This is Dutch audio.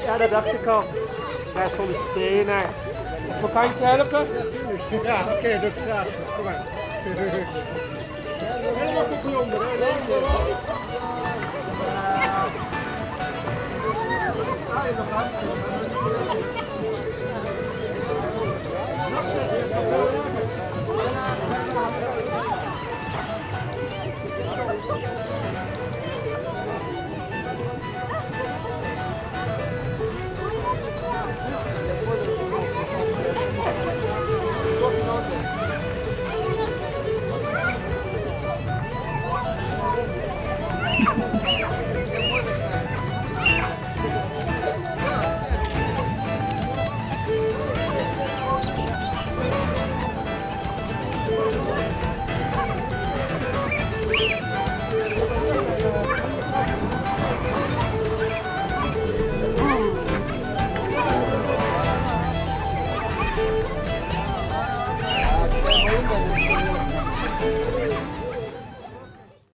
Ja, dat dacht ik al. Wij solliciteren naar. Hoe kan ik je helpen? Ja, oké, dat is graag. Kom maar. Helemaal kopje onder, hè?